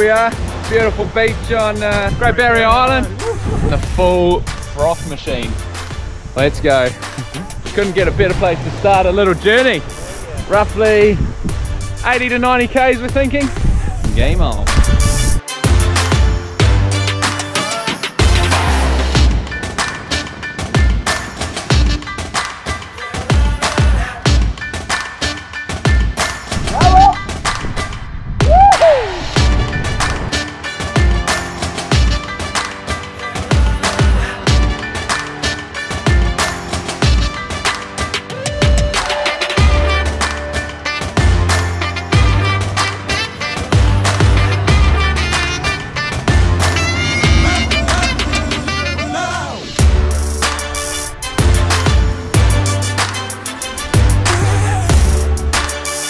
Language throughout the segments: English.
we are, beautiful beach on Great Barrier Island. The full froth machine. Let's go. Couldn't get a better place to start a little journey. Roughly 80 to 90 k's we're thinking. Game on.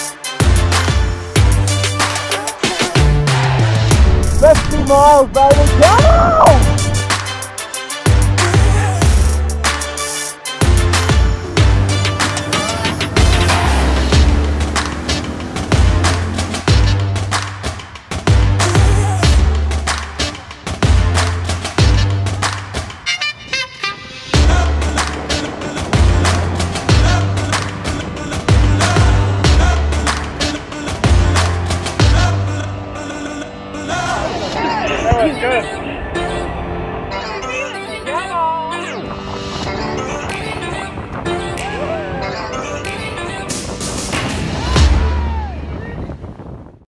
Miles, baby.